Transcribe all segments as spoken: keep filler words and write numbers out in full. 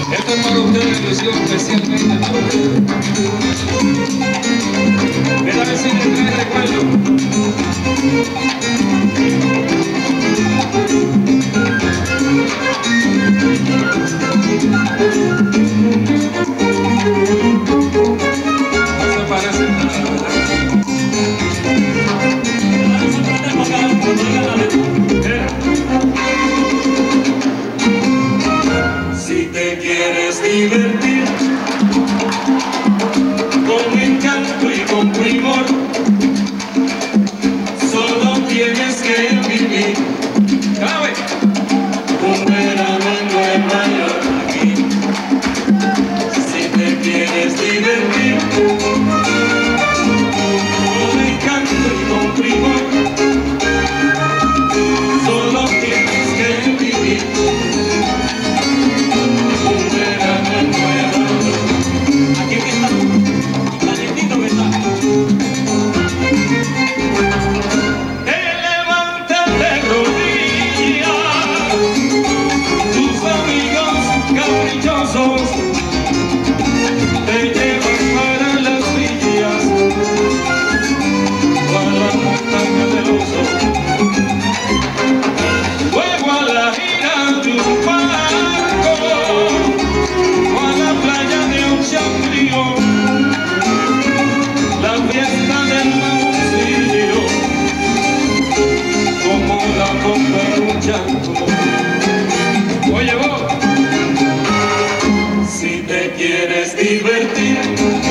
Esto es para ustedes, ilusión especialmente para ustedes. Esta vecina trae recuerdo. Divertir con encanto y con primor, solo tienes que vivir un verano en Nueva York aquí. Si te quieres divertir con encanto y con primor, solo tienes que vivir Oye vos, si te quieres divertir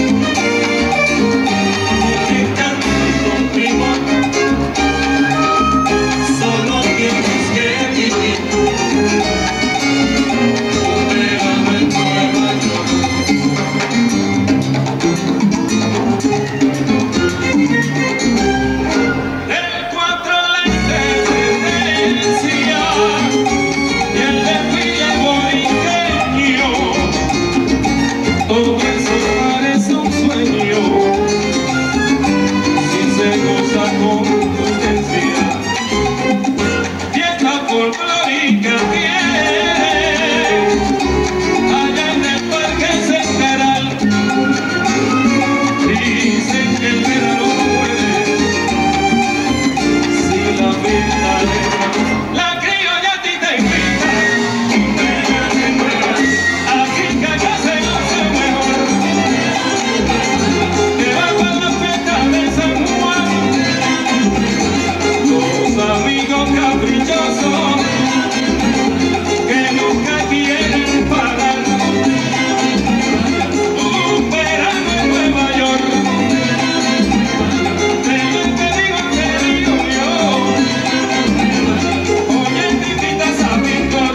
con canto y con primor, solo tienes que vivir un verano en Nueva El cuatro la independencia y el desfile boriqueño, todo eso parece un sueño si se goza con prudencia. Fiesta folclórica tiene allá en el Parque Central. Dicen que el verano muere si la vida le la criolla a ti te invita un verano en Nueva York. Aquí Caca se hace mejor, que va para la fiesta de San Juan. Los amigos caprichosos que nunca quieren parar. Un verano en Nueva York. Te digo, te digo yo. Oye, te invitas a Víctor,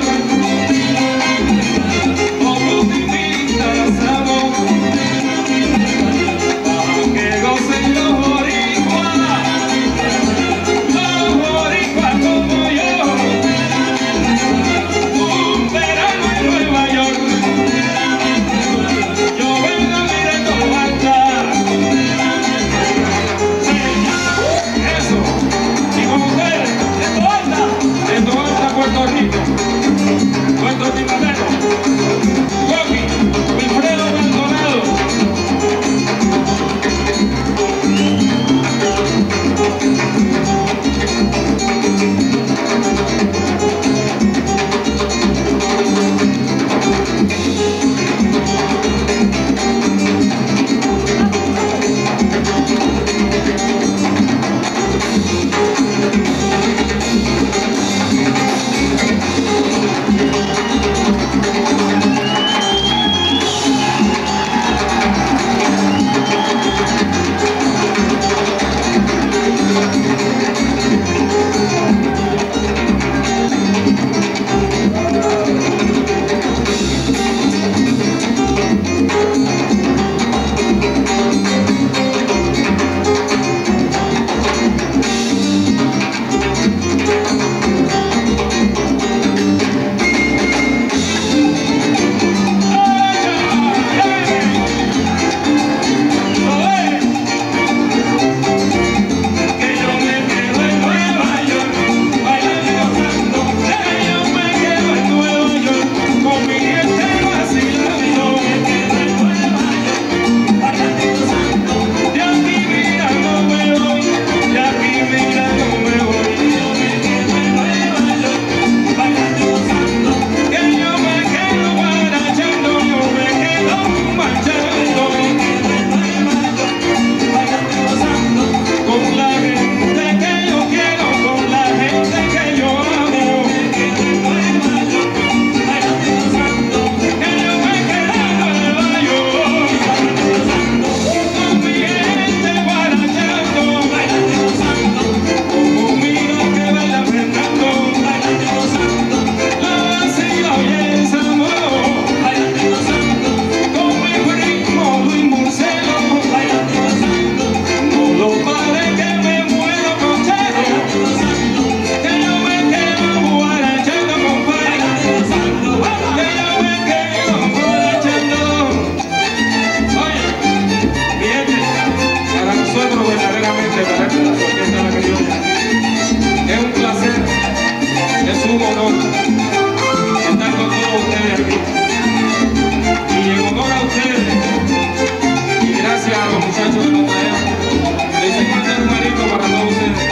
o tú te invitas a vos, para que gocen los boricuas, los boricuas como yo. Un verano en Nueva York, yo vengo mirando alta. Eso, y con ustedes, de Toalta, de Toalta, Puerto Rico, nuestro timadero, Coqui, Wilfredo Maldonado. Es un honor estar con todos ustedes aquí. Y en honor a ustedes, y gracias a los muchachos de la tarea, les encuentro un manito para todos ustedes.